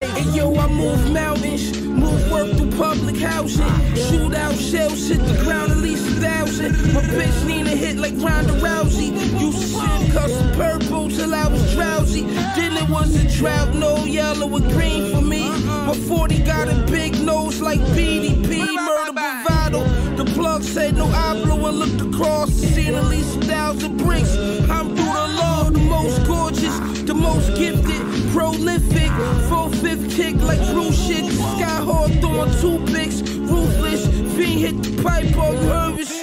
Hey yo, I move mountains, move work through public housing, shoot out shells, hit the ground at least 1,000. My bitch Nina hit like Ronda Rousey. Used to sip cups of purple till I was drowsy. Then it was a drought, no yellow or green for me. My 40 got a big nose like BDP, murder bravado. The plug said no hablo and looked across, seen at least 1,000 bricks. I'm through the law, the most gorgeous, the most gifted, prolific, 4/5 kick like blue shit. Sky hard throwing toothpicks, ruthless, fiend hit the pipe on nervous.